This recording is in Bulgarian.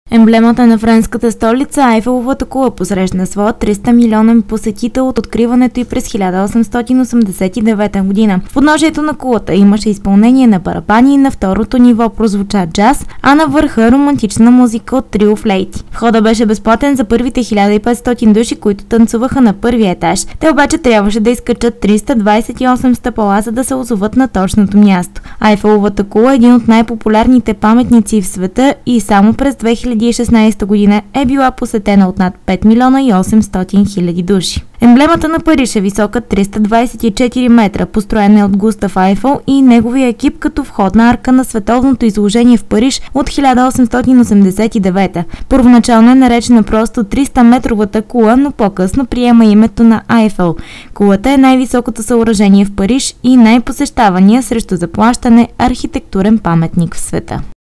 Емблемата на френската столица, Айфеловата кула, посрещна своя 300 милионен посетител от откриването й през 1889 година. В подножието на кулата имаше изпълнение на барабани и на второто ниво прозвуча джаз, а на върха романтична музика от трио флейти. Входът беше безплатен за първите 1500 души, които танцуваха на първия етаж. Те обаче трябваше да изкачат 328 стъпала, за да се озоват на точното място. Айфеловата кула е един от най-популярните паметници в света и само през 2016 година е била посетена от над 5 милиона и 800 хиляди души. Емблемата на Париж е висока 324 метра, построена от Густав Айфел и неговия екип като входна арка на световното изложение в Париж от 1889. Първоначално е наречена просто 300-метровата кула, но по-късно приема името на Айфел. Кулата е най-високото съоръжение в Париж и най-посещавания срещу заплащане архитектурен паметник в света.